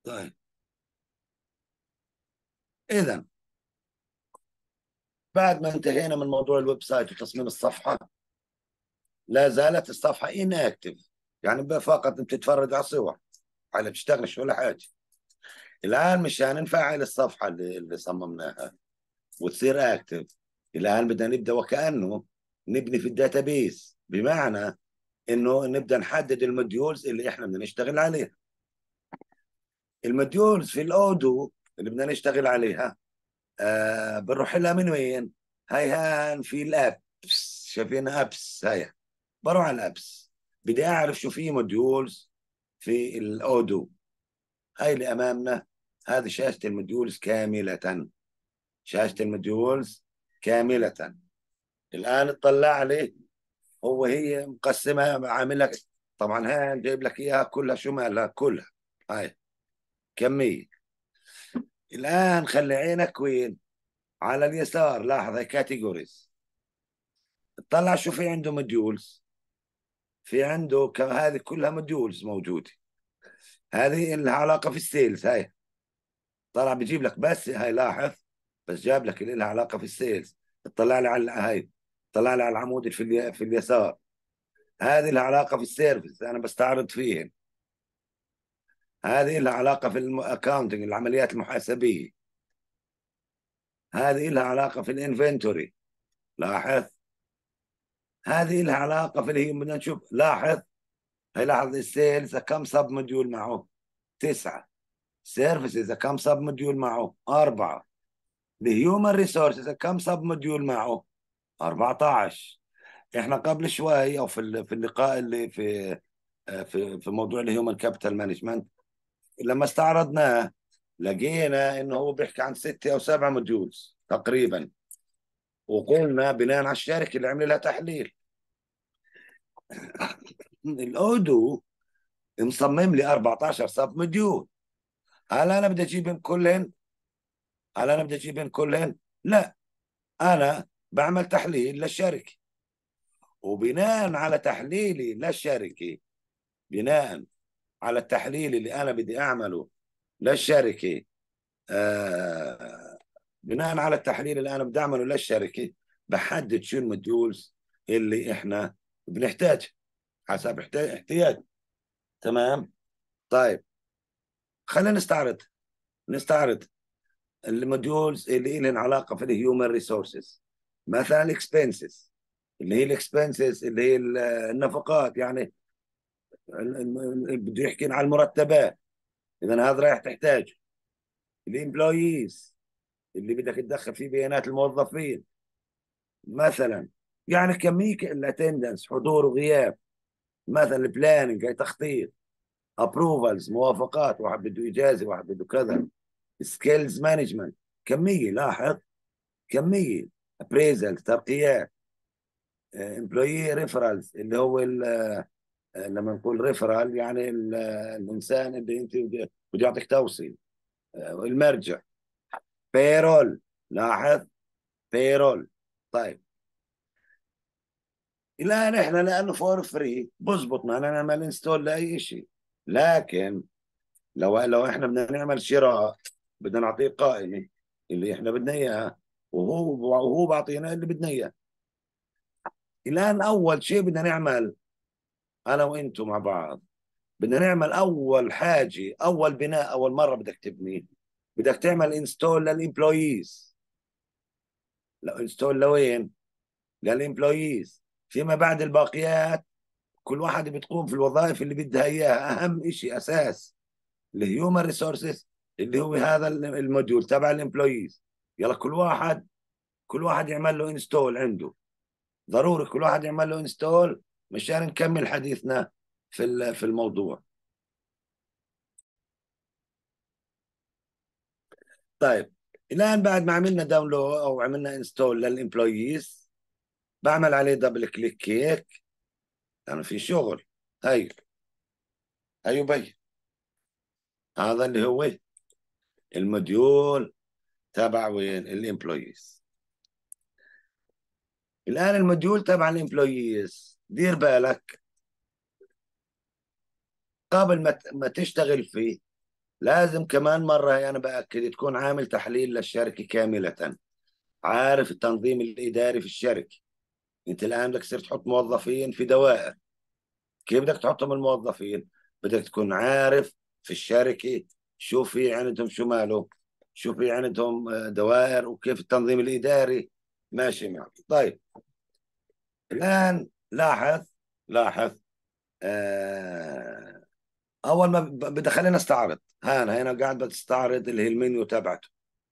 طيب، إذا بعد ما انتهينا من موضوع الويب سايت وتصميم الصفحة، لا زالت الصفحة inactive، يعني فقط بتتفرج على صور، على بتشتغلش ولا حاجة. الآن مشان نفعل الصفحة اللي صممناها وتصير اكتف، الآن بدنا نبدأ وكأنه نبني في الداتابيز، بمعنى انه نبدأ نحدد الموديولز اللي احنا بدنا نشتغل عليها. الموديولز في الاودو اللي بدنا نشتغل عليها، بنروح لها من وين؟ هاي هان في الابس، شايفين ابس هاي؟ بروح على الابس، بدي اعرف شو في موديولز في الاودو. هاي اللي امامنا، هذه شاشة الموديولز كاملة، شاشة الموديولز كاملة. الآن اطلع عليه، هي مقسمة، عامل لك طبعا، هاي جايب لك إياها كلها، شو مالها كلها، هاي كمية. الآن خلي عينك وين؟ على اليسار، لاحظ هاي كاتيجوريز. اطلع شو في عنده موديولز. في عنده هذه كلها موديولز موجودة. هذه لها علاقة في السيلز، هاي طلع بيجيب لك، بس هاي لاحظ، بس جاب لك اللي لها علاقة في السيلز. اطلع لي على هاي، طلع لي على العمود اللي في اليسار، هذه لها علاقة في السيرفيس، أنا بستعرض فيهن. هذه لها علاقة في الأكاونتنج، العمليات المحاسبية. هذه لها علاقة في الانفنتوري، لاحظ. هذه لها علاقة في اللي هي، بدنا نشوف، لاحظ. هي لاحظ السيلز كم سب موديول معه؟ 9. سيرفيسز كم سب موديول معه؟ 4. الهيومن ريسورسز كم سب موديول معه؟ 14. احنا قبل شوي، او في اللقاء اللي في موضوع الهيومن كابيتال مانجمنت، لما استعرضناه لقينا انه هو بيحكي عن 6 او 7 موديولز تقريبا. وقلنا بناء على الشركه اللي عمل لها تحليل، الاودو مصمم لي 14 سب موديول. هل انا بدي اجيبهم كلهن؟ لا، انا بعمل تحليل للشركه، وبناء على تحليلي للشركه، بناء على التحليل اللي انا بدي اعمله للشركه، آه بناء على التحليل اللي انا بدي اعمله للشركه، بحدد شو الموديولز اللي احنا بنحتاج حسب احتياج. تمام. طيب، خلينا نستعرض الموديولز اللي لهم علاقه في الهيومن ريسورسز. مثلا الاكسبنسز، اللي هي الاكسبنسز اللي هي النفقات، يعني بده يحكي عن المرتبات، اذا هذا رايح تحتاج. الامبلويز، اللي بدك تدخل فيه بيانات الموظفين مثلا، يعني كمية الاتندنس، حضور وغياب. مثلا البلاننج، هي تخطيط. ابروفالز، موافقات، واحد بده اجازه، واحد بده كذا. سكيلز مانجمنت، كميه، لاحظ، كميه. ابريزل، ترقيات. امبلوي ريفرالز، اللي هو لما نقول ريفرال يعني الانسان اللي انت بده يعطيك توصيه، المرجع. بيرول، لاحظ، بيرول. طيب، الان احنا لانه فور فري بزبط معنا نعمل انستول لاي شيء. لكن لو احنا بدنا نعمل شراء، بدنا نعطيه قائمه اللي احنا بدنا اياها، وهو بعطينا اللي بدنا اياه. الان اول شيء بدنا نعمل، انا وانتم مع بعض، بدنا نعمل اول حاجه، اول بناء، اول مره بدك تبني، بدك تعمل انستول للامبلويز. لو انستول لوين؟ للامبلويز. فيما بعد الباقيات، كل واحد بتقوم في الوظائف اللي بدها اياها. اهم شيء اساس الهيومن ريسورسز، اللي هو هذا الموديول تبع الامبلويز. يلا، كل واحد يعمل له انستول عنده، ضروري كل واحد يعمل له انستول مشان نكمل حديثنا في الموضوع. طيب، الان بعد ما عملنا داونلود او عملنا انستول للامبلويز، بعمل عليه دبل كليك هيك، يعني في شغل. هي بي، هذا اللي هو الموديول تبع وين؟ الامبلويز. الان الموديول تبع الامبلويز، دير بالك، قبل ما تشتغل فيه، لازم كمان مرة هي أنا بأكد تكون عامل تحليل للشركة كاملة، عارف التنظيم الإداري في الشركة. أنت الآن بدك تصير تحط موظفين في دوائر، كيف بدك تحطهم الموظفين؟ بدك تكون عارف في الشركة شو في عندهم، شو ماله، شو في عندهم دوائر، وكيف التنظيم الإداري ماشي معك. طيب الآن لاحظ آه أول ما بدي خلينا نستعرض. أنا هنا قاعد بستعرض اللي هي المنيو تبعته.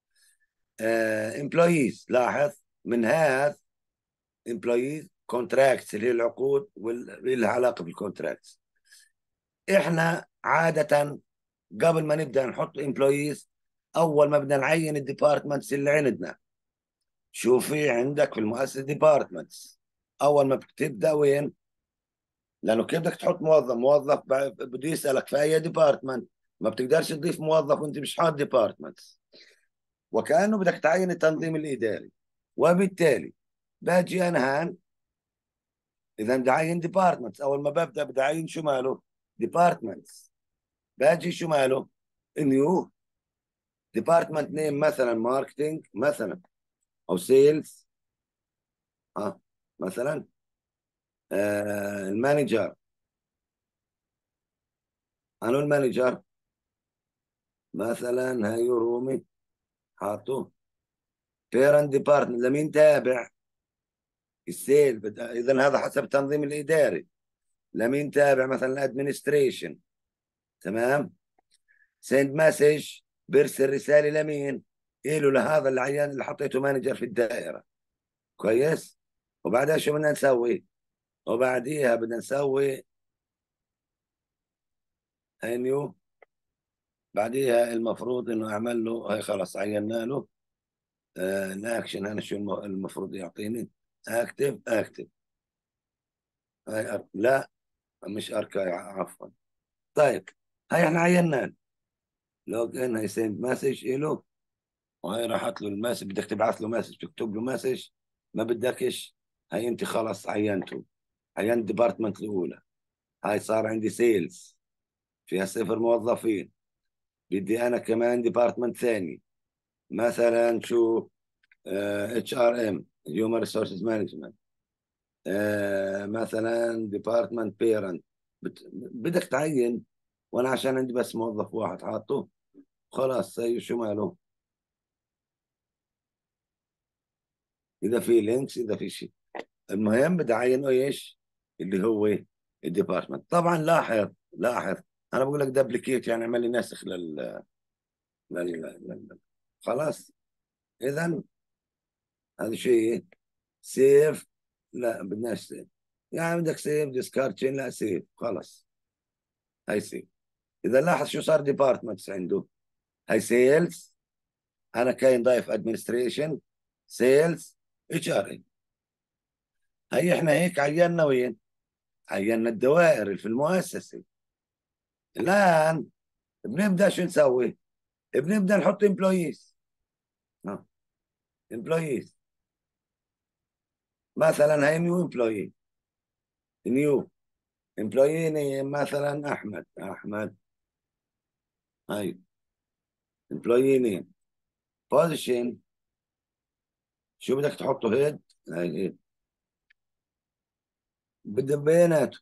امبلويز، لاحظ من هذا امبلويز كونتراكتس اللي هي العقود واللي لها علاقة بالكونتراكتس. احنا عادة قبل ما نبدأ نحط امبلويز، أول ما بدنا نعين الديبارتمنتس اللي عندنا. شو في عندك في المؤسسة ديبارتمنتس؟ أول ما بتبدأ وين؟ لأنه كيف بدك تحط موظف بده يسألك في أي ديبارتمنت. ما بتقدرش تضيف موظف وأنت مش حاط ديبارتمنتس، وكأنه بدك تعين التنظيم الإداري. وبالتالي باجي أنا هان، إذا بدي أعين ديبارتمنتس، أول ما ببدأ بدي أعين شو ماله؟ ديبارتمنتس. باجي شو ماله؟ نيو ديبارتمنت نيم، مثلا ماركتينج مثلا، او سيلز، اه مثلا المانجر. انا المانجر مثلا هاي رومي حاطه. بيرنت ديبارتمنت لمين تابع؟ السيل اذا هذا حسب التنظيم الاداري. لمين تابع؟ مثلا الادمنستريشن. تمام. سند مسج، بيرسل رساله لمين؟ إله لهذا العيان اللي حطيته مانجر في الدائره. كويس. وبعدها شو بدنا نسوي؟ وبعديها بدنا نسوي نيو. بعديها المفروض انه اعمل له هاي، خلاص عينا له الاكشن. انا شو المفروض يعطيني؟ اكتب هاي لا، مش اركاي، عفوا. طيب هاي احنا عينا لوج ان، هي سيند مسج له، وهي راحت له المسج. بدك تبعث له مسج، تكتب له مسج. ما بدكش، هاي انت خلاص عينته. عينت ديبارتمنت الاولى. هاي صار عندي سيلز فيها 0 موظفين. بدي انا كمان ديبارتمنت ثاني، مثلا شو، اتش ار ام، هيومن ريسورسز مانجمنت، مثلا ديبارتمنت بيرنت. بدك تعين، وانا عشان عندي بس موظف واحد حاطه، خلاص زي شو ماله. اذا في لينكس، اذا في شيء، المهم بدي اعينه ايش؟ اللي هو الديبارتمنت. طبعا لاحظ انا بقول لك دبليكيت، يعني اعمل لي نسخ خلاص. اذا هذا شيء سيف. لا بدناش سيف، يعني بدك سيف ديسكارد تشين، لا سيف خلاص. هاي سيف. اذا لاحظ شو صار ديبارتمنتس عنده. هاي سيلز، انا كاين ضايف ادمنستريشن، سيلز، اتش ار اي. هي احنا هيك عينا وين؟ عينا الدوائر اللي في المؤسسه. الان بنبدا شو نسوي؟ بنبدا نحط امبلويز. امبلويز مثلا هاي نيو امبلوي. نيو امبلوي مثلا احمد. هاي امبلوي نيم. بوزيشن، شو بدك تحطه؟ هيد. هاي هيد. بدنا بياناته،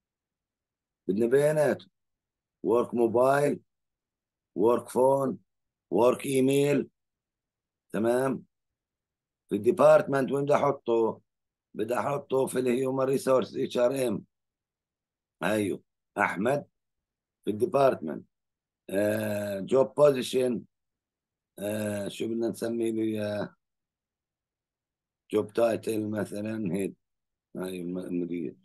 ورك موبايل، ورك فون، ورك ايميل. تمام. في الديبارتمنت وين بدي احطه؟ بدي احطه في الهيومن ريسورس، اتش ار ام. ايوه، احمد في الديبارتمنت. جوب بوزيشن، شو بدنا نسميه له؟ جوب تايتل مثلا هيد. هاي المدير،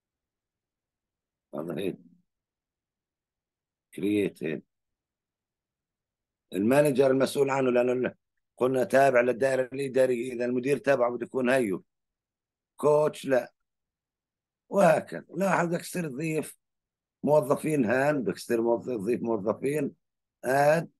هذا هيد. كرييت هيد. المانجر المسؤول عنه، لانه قلنا تابع للدائره الاداريه، اذا المدير تابعه بده يكون هيو. كوتش لا. وهكذا. لاحظ بدك تصير تضيف موظفين. هان بدك تصير تضيف موظفين. اد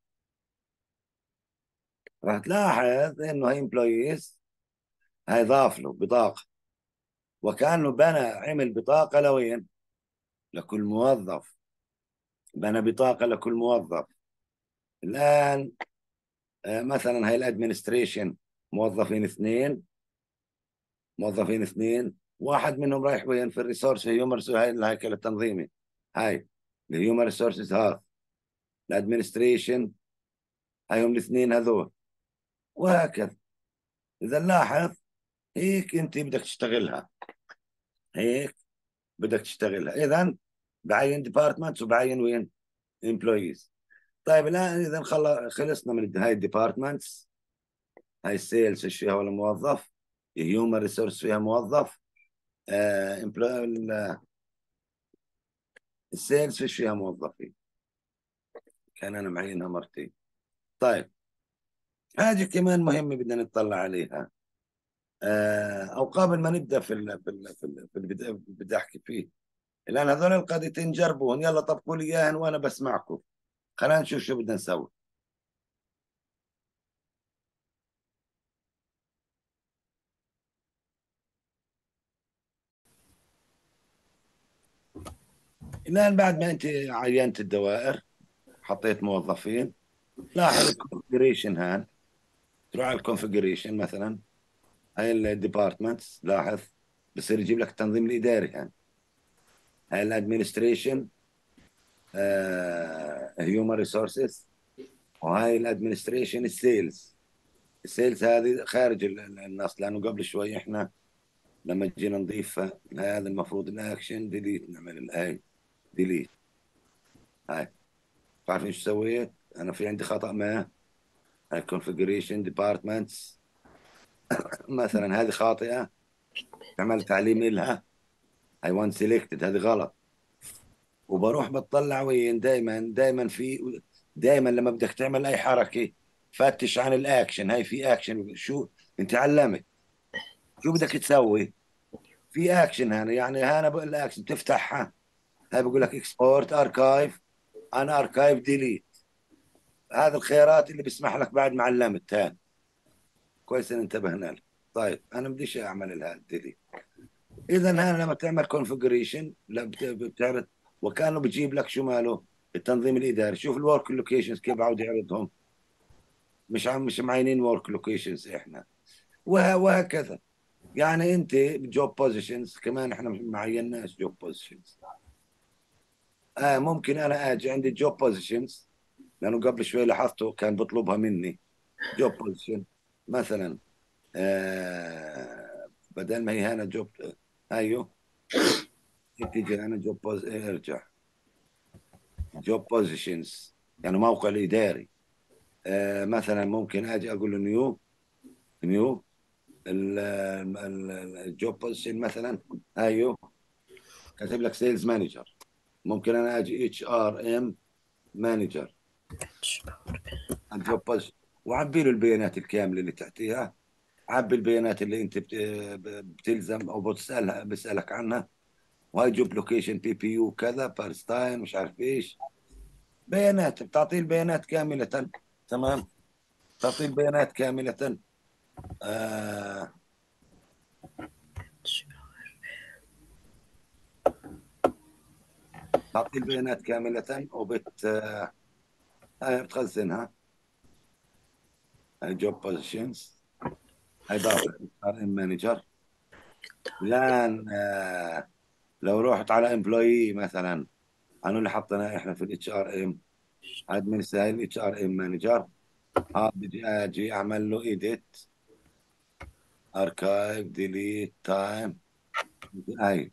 راح تلاحظ انه هي امبلويز، هاي ضاف له بطاقه، وكانه بنى عمل بطاقه لوين؟ لكل موظف. بنى بطاقه لكل موظف. الآن مثلا هاي الادمنستريشن، موظفين اثنين، موظفين اثنين، واحد منهم رايح وين في الريسورس هيومن، هاي الهيكل التنظيمي، هاي الهيومن ريسورسز، هذا الادمنستريشن، هايهم الاثنين هذول، وهكذا. اذا لاحظ، هيك انت بدك تشتغلها، هيك بدك تشتغلها. اذا بعين ديبارتمنتس وبعين وين امبلويز. طيب الان اذا خلصنا من هاي الديبارتمنتس، هاي السيلز ايش فيها ولا موظف، هيومن ريسورس فيها موظف، السيلز فيش فيها موظفين، كان انا معينها مرتين. طيب حاجه كمان مهمه بدنا نطلع عليها، او قبل ما نبدا في بدي احكي فيه، الان هذول القضيتين جربوهم، يلا طبقوا لي اياهن وانا بسمعكم، خلينا نشوف شو بدنا نسوي. الان بعد ما انت عينت الدوائر، حطيت موظفين، لاحظ الكونفجريشن هان، تروح على الكونفجريشن مثلا، هاي الديبارتمنتس، لاحظ بصير يجيب لك التنظيم الاداري هان، هاي الادمنستريشن، هيومن ريسورسز، وهاي الادمنستريشن السيلز. السيلز هذه خارج النص، لانه قبل شوي احنا لما جينا نضيفها، هذا المفروض الاكشن ديليت، نعمل الهاي ديليت. هاي عارفين شو سويت انا؟ في عندي خطأ ما، هاي configuration departments مثلا هذه خاطئة، عمل تعليم إلها، هاي وان سيلكتد، هذه غلط. وبروح بتطلع وين، دائما دائما لما بدك تعمل اي حركة، فتش عن الاكشن، هاي في اكشن، شو انت علمت، شو بدك تسوي في اكشن هنا، يعني هنا بقول الاكشن تفتحها، هاي بقول لك اكسبورت اركايف، انا اركايف ديليت، هذا الخيارات اللي بيسمح لك بعد ما علمت. ها كويس ان انتبهنا له. طيب انا بديش اعمل هذا ديليت. اذا هنا لما تعمل كونفجريشن بتعرض، وكانه بيجيب لك شو ماله، التنظيم الاداري، شوف الورك لوكيشنز كيف عاود يعرضهم، مش معينين ورك لوكيشنز احنا، وهكذا. يعني انت جوب بوزيشنز كمان احنا مش معيناش جوب بوزيشنز. ممكن انا اجي عندي جوب بوزيشنز، لانه قبل شوي لاحظته كان بيطلبها مني، جوب بوزيشن مثلا، بدل ما هي هنا جوب، ايوه تيجي انا جوب ارجع جوب بوزيشنز، يعني موقع الاداري، مثلا ممكن اجي اقول له نيو الجوب بوزيشن مثلا، ايوه كاتب لك سيلز مانجر، ممكن انا اجي اتش ار ام مانجر، الجوب بوزيشن، وعبي له البيانات الكامله اللي تحتيها، عبي البيانات اللي انت بتلزم او بسالك عنها، وهي جوب لوكيشن بي بي يو كذا بارستاين مش عارف ايش، بيانات بتعطيه البيانات كامله. تمام، تعطيه البيانات كامله. آه تعطيه البيانات كامله بتخزنها. هاي جوب بوزيشنز، هاي ضافت ار ام مانجر. الان لو رحت على امبلوي مثلا، انا اللي حطيناه احنا في الاتش ار ام، ادمن سهل الاتش ار ام مانجر، ها بدي اجي اعمل له ايديت، اركايف ديليت تايم، هاي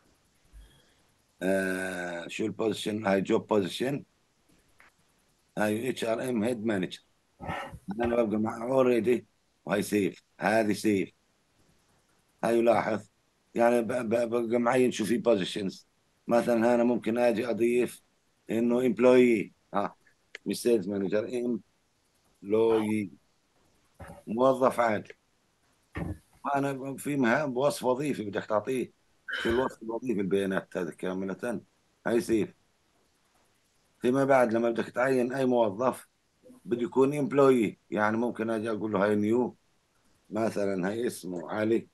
شو البوزيشن، هاي جوب بوزيشن، هاي اتش ار ام هيد مانجر، انا ببقى مع اوريدي، وهي سيف، هذه سيف. هاي لاحظ، يعني ببقى معين شو في بوزيشنز، مثلا انا ممكن اجي اضيف انه امبلوي، مش سيلز مانجر، امبلوي، موظف عادي. انا في مهام وصف وظيفي بدك تعطيه، شو الوصف الوظيفي، البيانات هذه كاملة، هاي سيف. فيما بعد لما بدك تعين اي موظف بده يكون امبلوي، يعني ممكن اجي اقول له هاي نيو، مثلا هاي اسمه علي،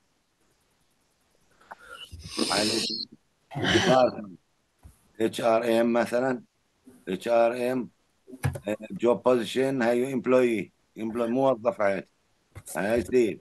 ديبارتمنت اتش ار ام مثلا، اتش ار ام جوب بوزيشن هي امبلوي، موظف عادي. هاي سيف.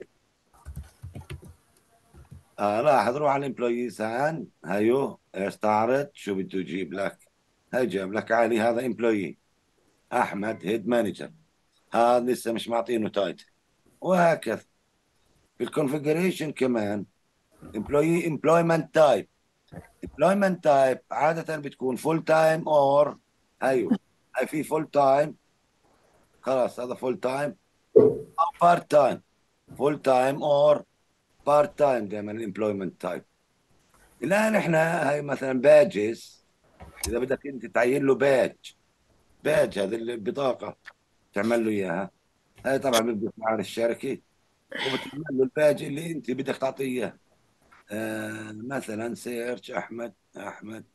لاحظ، روح على الامبلويز هان، هيو استعرض شو بده يجيب لك. هاي جاب لك علي هذا امبلوي احمد هيد مانجر، هذا لسه مش معطينه تايتل. وهكذا في الكونفجريشن كمان. امبلويمنت تايب. امبلويمنت تايب عادة بتكون فول تايم اور، ايوه، هاي في فول تايم، خلاص هذا فول تايم او بارت تايم. فول تايم اور بارت تايم دائما الامبلويمنت تايب. الان احنا هاي مثلا باجز، اذا بدك انت تعين له باج، باج هذه البطاقة تعمل له اياها. هاي طبعا بيبقى مع الشركة، وبتعمل له الباج اللي انت بدك تعطيه اياه. مثلا سيرش احمد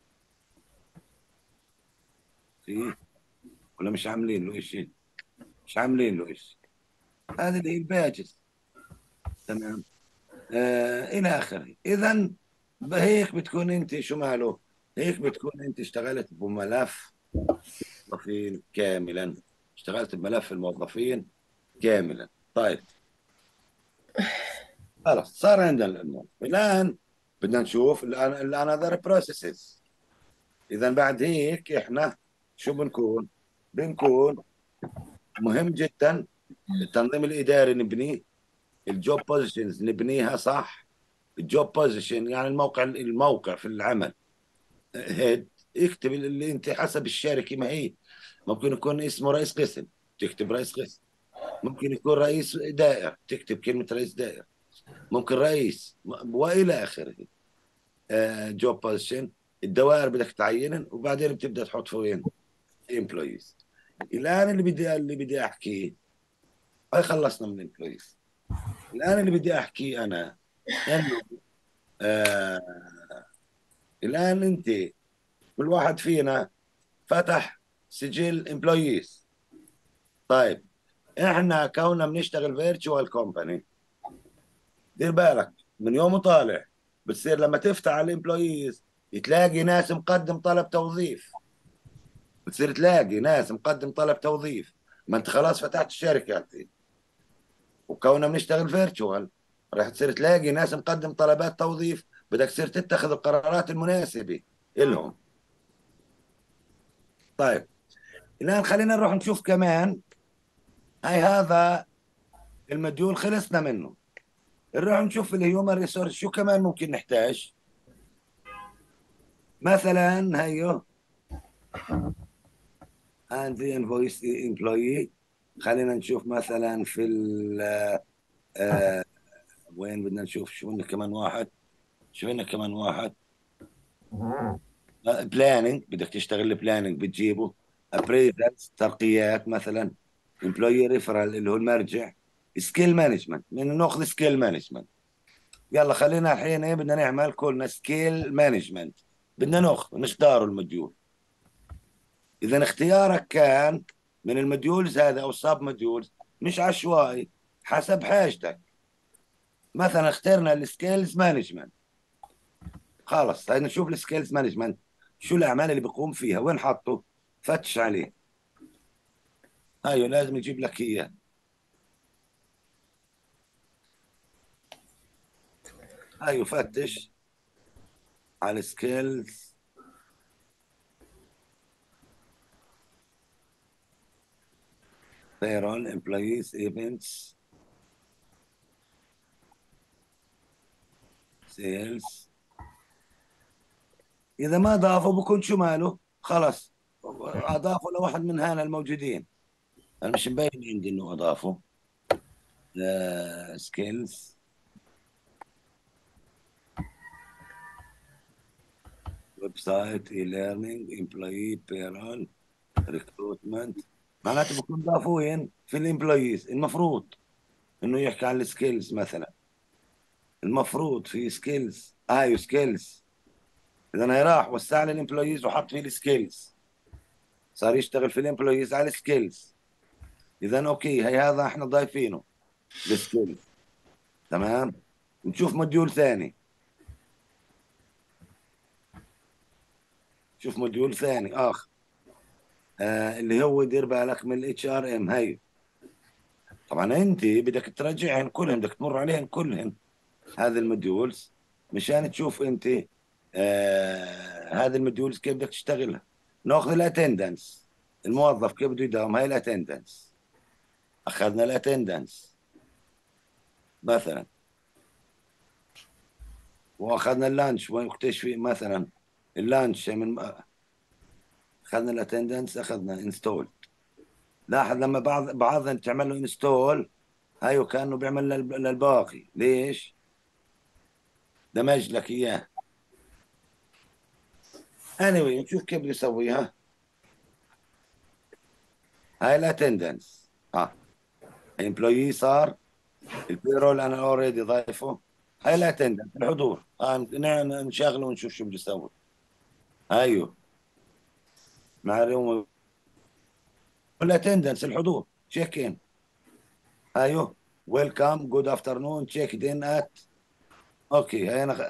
في، ولا مش عاملين له شيء؟ مش عاملين له شيء. هذه اللي هي الباجز. تمام. الى اخره. اذا هيك بتكون انت شو ماله، هيك بتكون انت اشتغلت بملف الموظفين كاملا، اشتغلت بملف الموظفين كاملا. طيب، خلاص صار عندنا الامور. الان بدنا نشوف الانذر بروسيسز. اذا بعد هيك احنا شو بنكون مهم جدا التنظيم الاداري نبنيه، الجوب بوزيشنز نبنيها صح. الجوب بوزيشن يعني الموقع في العمل. هيد، اكتب اللي انت حسب الشركه ما هي. ممكن يكون اسمه رئيس قسم، تكتب رئيس قسم. ممكن يكون رئيس دائره، تكتب كلمه رئيس دائره. ممكن رئيس والى اخره. جوب بوزيشن، الدوائر بدك تعينن، وبعدين بتبدا تحط فوقين امبلويز. الان اللي بدي احكيه، هاي خلصنا من الامبلويز. الان اللي بدي احكيه انا انه آه الان انت، كل واحد فينا فتح سجل امبلويز. طيب، احنا كوننا بنشتغل فيرتشوال كومباني، دير بالك من يوم طالع بتصير لما تفتح على الامبلويز تلاقي ناس مقدم طلب توظيف. بتصير تلاقي ناس مقدم طلب توظيف. ما انت خلاص فتحت الشركة، وكوننا بنشتغل فيرتشوال راح تصير تلاقي ناس مقدم طلبات توظيف، بدك تصير تتخذ القرارات المناسبة لهم. طيب، الآن خلينا نروح نشوف كمان. هاي هذا المديول خلصنا منه. نروح نشوف الهيومن ريسورس شو كمان ممكن نحتاج. مثلا هيو عندي انفويس امبلوي. خلينا نشوف مثلا في آه وين بدنا نشوف شو لنا كمان واحد. شو لنا كمان واحد. بلاننج، بدك تشتغل البلاننج بتجيبه. ابريزلز، ترقيات مثلا. امبلوي ريفرال اللي هو المرجع. سكيل مانجمنت، من ناخذ سكيل مانجمنت. يلا خلينا الحين ايه بدنا نعمل كلنا سكيل مانجمنت. بدنا نختار المديول. اذا اختيارك كان من المديولز هذا او السب مديولز مش عشوائي، حسب حاجتك. مثلا اخترنا السكيلز مانجمنت، خلص هاي نشوف السكيلز مانجمنت شو الاعمال اللي بيقوم فيها، وين حطه، فتش عليه. ايوه لازم يجيب لك اياه. ايوه فتش على السكيلز. payroll employees events sales. اذا ما ضافوا بكون شو ماله، خلص اضافوا لواحد من هنا الموجودين. انا مش مبين عندي انه اضافوا. سكيلز، ويب سايت، اي ليرنينج، امبلوي بيرول، ريكروتمنت. معناته بكون ضافوا وين في الامبلويز. المفروض انه يحكي عن السكيلز مثلا. المفروض في سكيلز، ايوه سكيلز. اذا هي راح وسع لي الامبلويز وحط فيه السكيلز، صار يشتغل في الامبلويز على السكيلز. اذا اوكي، هي هذا احنا ضايفينه السكيلز. تمام. نشوف موديول ثاني. شوف موديول ثاني اخر. اللي هو دير بالك من الاتش ار ام هي. طبعا انت بدك تراجعهن كلهن، بدك تمر عليهن كلهن هذه الموديولز مشان تشوف انت هذه الموديولز كيف بدك تشتغلها. ناخذ الاتندنس، الموظف كيف بده يداوم. هاي الاتندنس، اخذنا الاتندنس مثلا، واخذنا اللانش وين في مثلا اللانش من اخذنا الاتندنس، اخذنا انستول. لاحظ لما بعضنا تعمل له انستول، هاي وكانه بيعمل للباقي. ليش؟ دمج لك اياه. anyway نشوف كيف بيسويها. هاي الاتندنس، ها امبلوي صار، البيرول انا اوريدي ضايفه. هاي الاتندنس الحضور، نشغله ونشوف شو بده يسوي. ايوه معلومه. الاتندنس الحضور، تشيك ان. ايوه ويلكم جود افترنون تشيك ان ات. اوكي هاي انا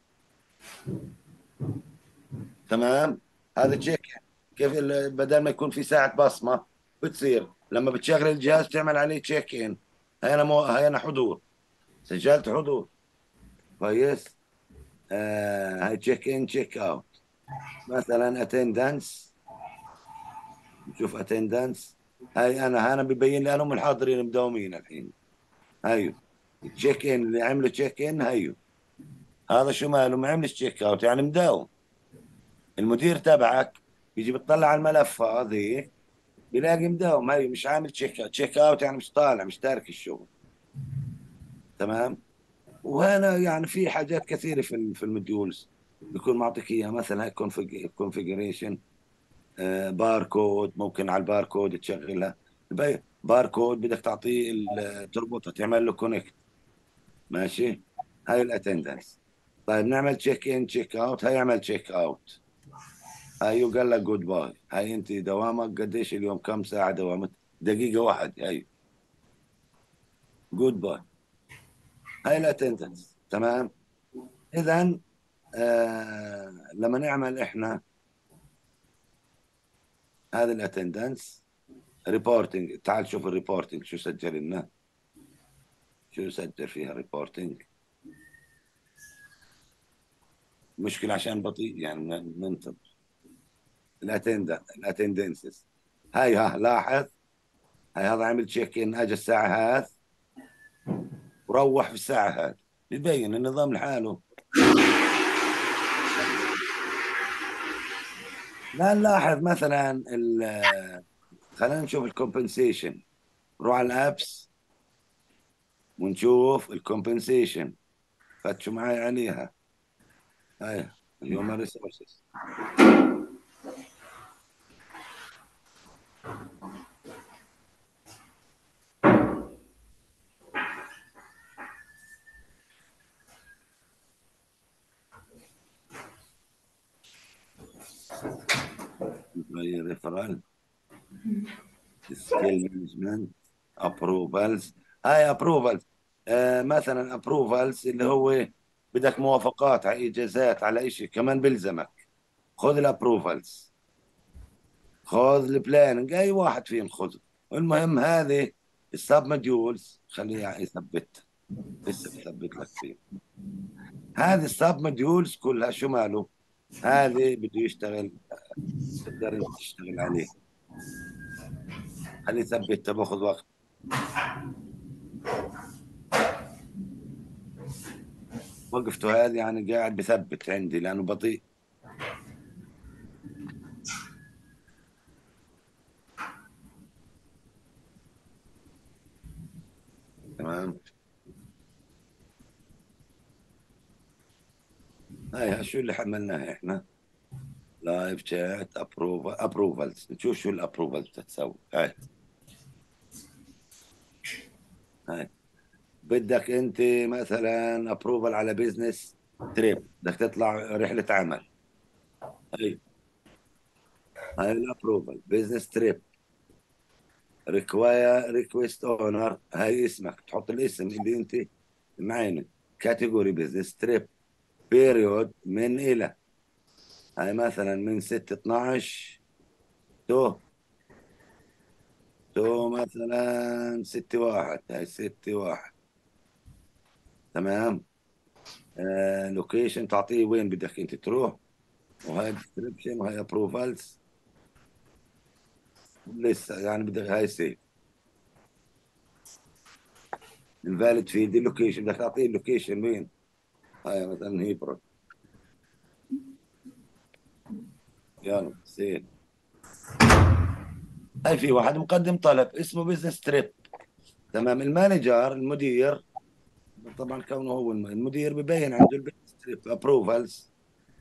تمام. هذا تشيك ان. كيف بدل ما يكون في ساعة بصمة بتصير لما بتشغل الجهاز تعمل عليه تشيك ان. هاي انا حضور، سجلت حضور. كويس. هاي تشيك ان تشيك اوت. مثلا اتندنس، نشوف اتندنس. هاي انا ببين لي انهم الحاضرين مداومين الحين. هايو تشيك ان اللي عملوا تشيك ان هايو. هذا شو ماله ما عملش تشيك اوت يعني مداوم. المدير تبعك يجي بتطلع على الملف هذه بيلاقي مداوم. هاي مش عامل تشيك اوت. تشيك اوت يعني مش طالع، مش تارك الشغل. تمام. وهنا يعني في حاجات كثيره في المديولز بيكون معطيك اياها. مثلا هاي كونفيجريشن باركود، ممكن على الباركود تشغلها. باركود بدك تعطيه تربطها تعمل له كونكت. ماشي. هاي الاتندنس. طيب نعمل تشيك ان تشيك اوت. هاي اعمل تشيك اوت. هاي قال لك جود باي. هاي انت دوامك قديش اليوم؟ كم ساعة دوامك؟ دقيقة واحدة. هاي جود باي. هاي الاتندنس. تمام. اذا لما نعمل احنا هذا الاتندنس ريبورتنج، تعال شوف الريبورتنج شو سجل لنا. شو سجل فيها ريبورتنج؟ مشكلة عشان بطيء يعني ننتظر. الاتندنسز هاي، ها لاحظ. هاي هذا عمل تشيك ان اجى الساعة هاث وروح في الساعة هاث. بيبين النظام لحاله. لا نلاحظ مثلا خلينا نشوف الكومبنسيشن. نروح على الابس ونشوف الكومبنسيشن. فتشوا معي عليها. هاي الهيومن ريسورسز. ريفرال سكيل مانجمنت ابروفالز. هاي ابروفالز. مثلا ابروفالز اللي هو بدك موافقات على اجازات على شيء كمان بلزمك. خذ الابروفالز، خذ البلاننج، اي واحد فيهم خذه. المهم هذه السب موديولز خليه يثبت. لسه بثبت لك فيه. هذه السب موديولز كلها شو ماله؟ هذه بده يشتغل، تقدر انت تشتغل عليه. خليه يثبت، باخذ وقت. وقفته هذه يعني قاعد بثبت عندي لانه بطيء. تمام. هاي شو اللي حملناه احنا؟ لايف شات ابروفالز. نشوف شو الابروفالز تسوي. هاي بدك انت مثلا ابروفال على بيزنس تريب، بدك تطلع رحلة عمل. هاي هاي الابروفال بيزنس تريب. ريكويست اونر، هاي اسمك تحط الاسم اللي انت معينه. كاتيجوري بيزنس تريب. بيريود من الى. هاي مثلا من 6 12 تو تو مثلا 6 واحد، هاي 6 واحد. تمام. لوكيشن تعطيه وين بدك انت تروح، وهاي ديسكربشن، وهاي ابروفالز. لسه يعني بدك هاي سيف. الفاليد فيلد اللوكيشن، بدك تعطيه اللوكيشن وين. هاي مثلا هيبرون. يلا سيف. هاي في واحد مقدم طلب اسمه بزنس تريب. تمام. المانجر المدير، طبعا كونه هو المدير ببين عنده البزنس تريب ابروفالز.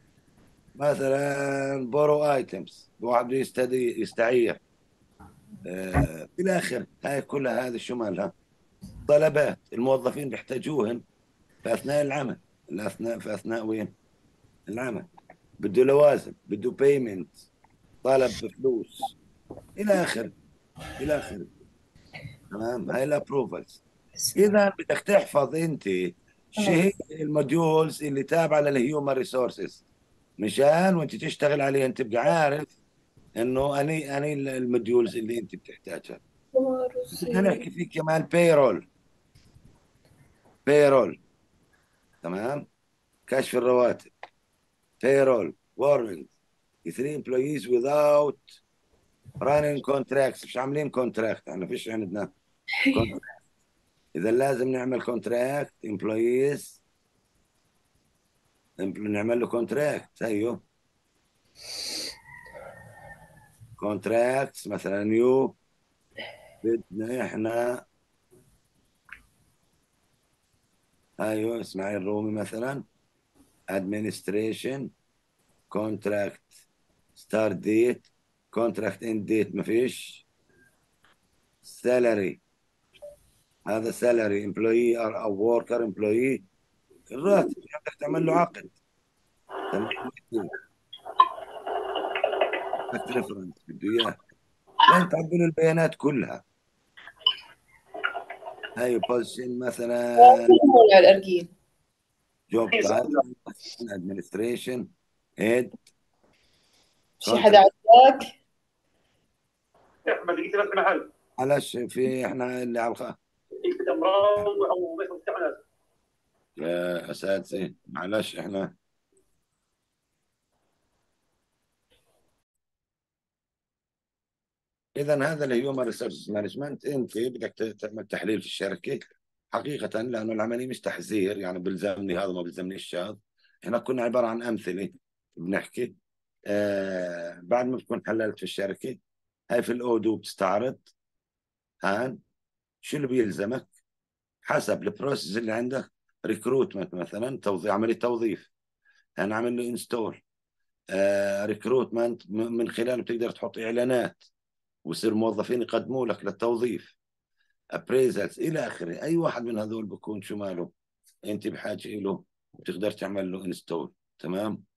مثلا بورو ايتمز، واحد بده يستعير. في الاخر هاي كلها، هذه شو مالها؟ طلبات الموظفين بيحتاجوهن في اثناء العمل. في اثناء وين؟ العمل. بده لوازم، بده بيمنت، طلب بفلوس، الى اخره، الى اخره. تمام. هاي الابروفلز. اذا بدك تحفظ انت شو هي الموديولز اللي تابعه للهيومن ريسورسز، مشان وانت تشتغل عليها انت تبقى عارف انه اني الموديولز اللي انت بتحتاجها. بدنا نحكي فيه كمان بيرول. بيرول. تمام. كشف الرواتب. payroll warrant. 3 employees without running contracts، مش عاملين كونتراكت، احنا فيش عندنا contract. اذا لازم نعمل كونتراكت employees، نعمل له كونتراكت. ايوه كونتراكتس. مثلا نيو، بدنا احنا، ايوه اسماعيل الرومي مثلا. administration contract start date contract end date ما فيش. salary، هذا salary employee او worker employee، الراتب بدك تعمل له عقد. تمام. بدك ريفرنس بده اياه، لين تعبي له البيانات كلها. هاي بوزيشن مثلا ولا الأرجيل. جوب تايتل، ادمنستريشن، هيد، في حدا كونتراكت. عندك؟ معلش في احنا اللي على يا اساتذه معلش احنا. اذا هذا الهيومن ريسورس مانجمنت، انت بدك تعمل تحليل في الشركه حقيقه، لانه العمليه مش تحذير يعني بلزمني هذا ما بلزمنيش هذا. احنا كنا عباره عن امثله بنحكي. بعد ما بتكون حللت في الشركه، هاي في الاودو بتستعرض هان شو اللي بيلزمك حسب البروسيس اللي عندك. ريكروتمنت مثلا، توظيف، عمليه توظيف، هنعمل له انستول. ريكروتمنت من خلاله بتقدر تحط اعلانات، ويصير موظفين يقدموا لك للتوظيف. ابريزلز الى اخره. اي واحد من هذول بكون شو ماله انت بحاجه له، بتقدر تعمل له انستول. تمام.